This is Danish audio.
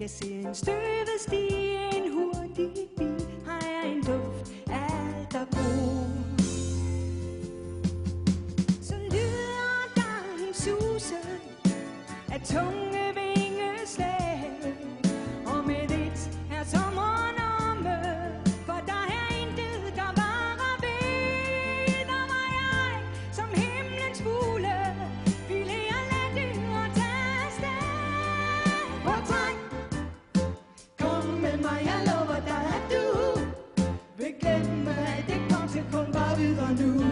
Jeg ser en støvet stige, en hurtig bil, har jeg en duft af alt og god. Så lyder der en susen af tunge vingeslag, og med det er sommeren omme, for der er intet, der varer ved. Der var jeg som himlens fugle, ville jeg lade og tage afsted. Hvor træk, kom med mig, jeg lover dig, at du vil glemme, at det kom til kun var videre nu.